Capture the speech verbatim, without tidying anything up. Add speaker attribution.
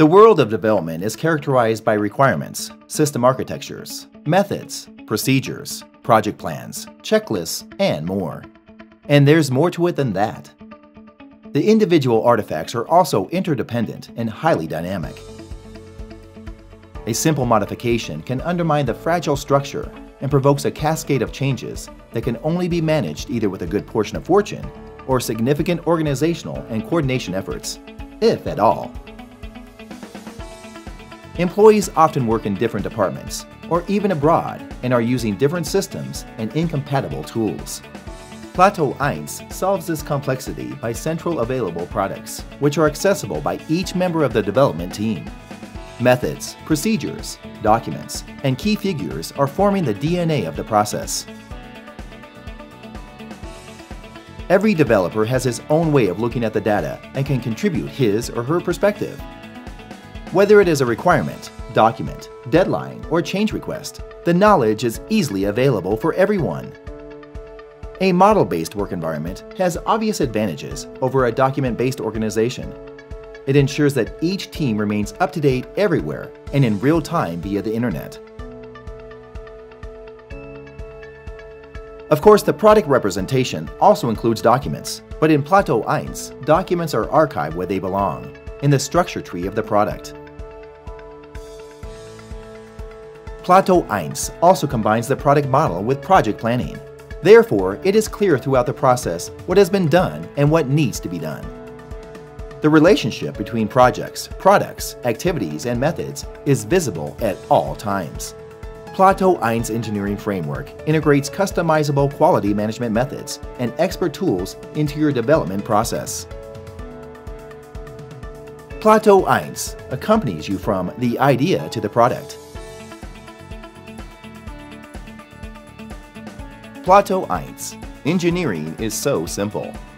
Speaker 1: The world of development is characterized by requirements, system architectures, methods, procedures, project plans, checklists, and more. And there's more to it than that. The individual artifacts are also interdependent and highly dynamic. A simple modification can undermine the fragile structure and provokes a cascade of changes that can only be managed either with a good portion of fortune or significant organizational and coordination efforts, if at all. Employees often work in different departments or even abroad and are using different systems and incompatible tools. PLATO e one s solves this complexity by central available products, which are accessible by each member of the development team. Methods, procedures, documents, and key figures are forming the D N A of the process. Every developer has his own way of looking at the data and can contribute his or her perspective. Whether it is a requirement, document, deadline, or change request, the knowledge is easily available for everyone. A model-based work environment has obvious advantages over a document-based organization. It ensures that each team remains up-to-date everywhere and in real time via the internet. Of course, the product representation also includes documents, but in PLATO e one s, documents are archived where they belong, in the structure tree of the product. PLATO e one s also combines the product model with project planning. Therefore, it is clear throughout the process what has been done and what needs to be done. The relationship between projects, products, activities, and methods is visible at all times. PLATO e one s engineering framework integrates customizable quality management methods and expert tools into your development process. PLATO e one s accompanies you from the idea to the product. PLATO e one s. Engineering is so simple.